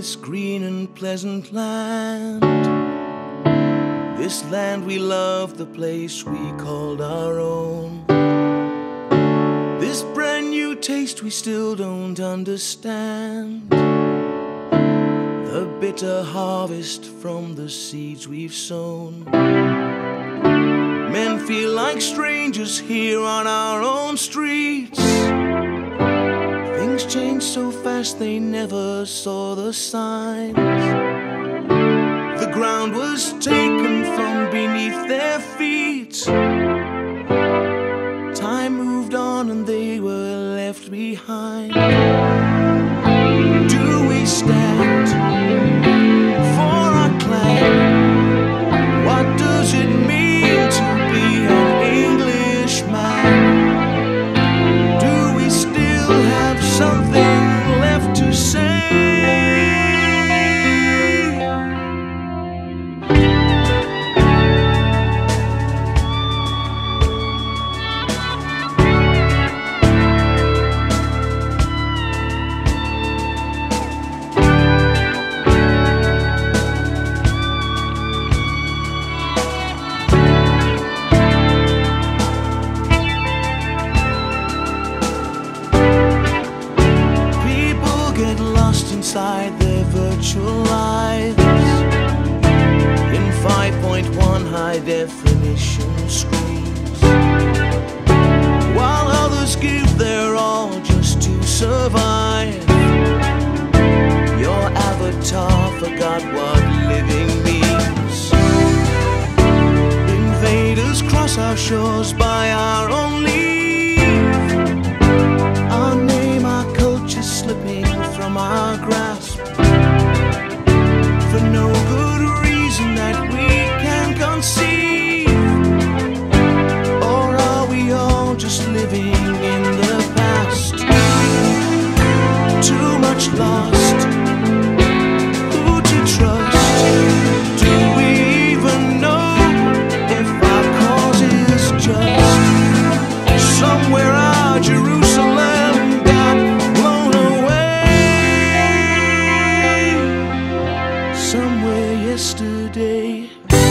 this green and pleasant land, this land we love, the place we called our own. This brand new taste we still don't understand, the bitter harvest from the seeds we've sown. Men feel like strangers here on our own streets. Things change so fast they never saw the signs. The ground was taken from beneath their feet. Time moved on and they were left behind. Do we stand for our clan? What does it mean to be an Englishman? Do we still have something left to say? Inside their virtual lives, in 5.1 high definition screens, while others give their all just to survive. Your avatar forgot what living means. Invaders cross our shores by our own leave. Our name, our culture slipping from our grasp, for no good reason that we can conceive. Or are we all just living in the past? Too much lost, who to trust? Do we even know if our cause is just? Somewhere our Jerusalem got blown away, somewhere yesterday.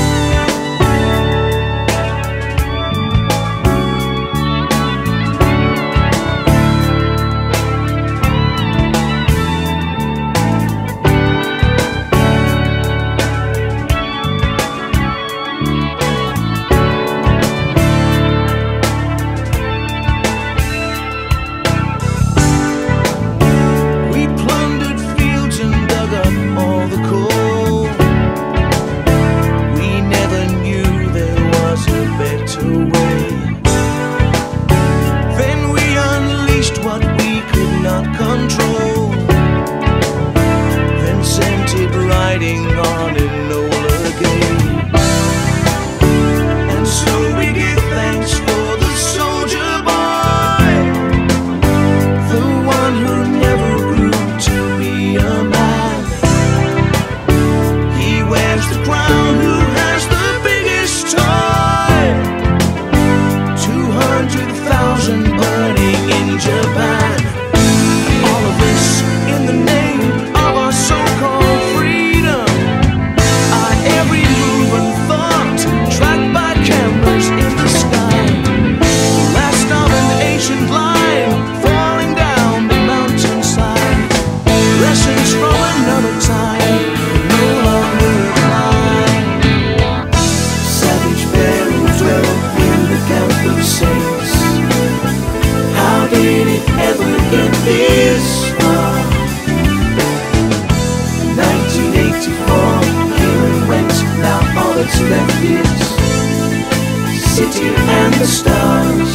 City and the stars.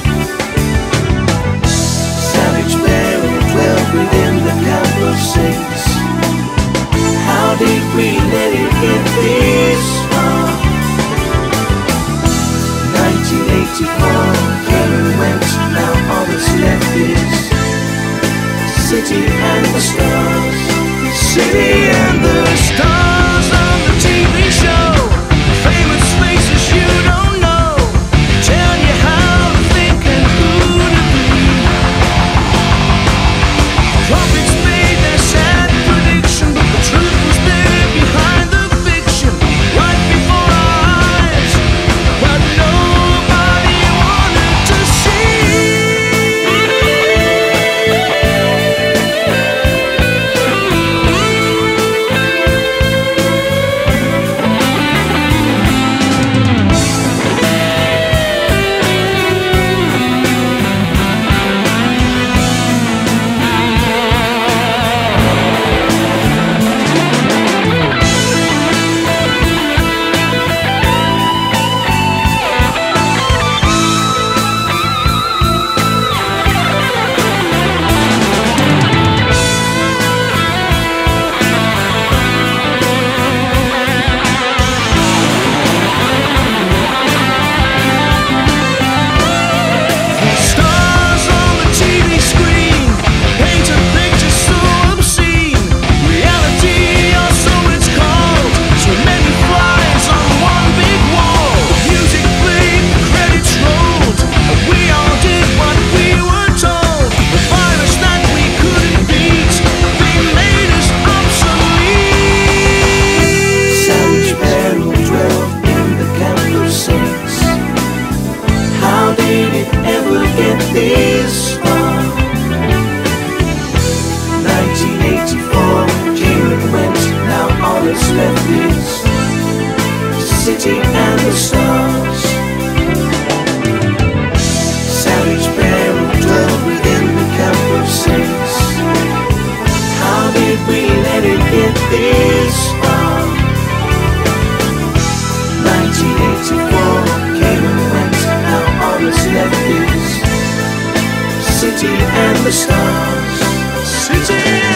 Savage bear who dwelled within the camp of saints. How did we let it get this far? 1984 came and went, now all that's left is City and the stars. City and the stars on the TV show. Famous faces you don't know, tell you how to think and who to be. Prophets made their sad prediction. city and the stars. City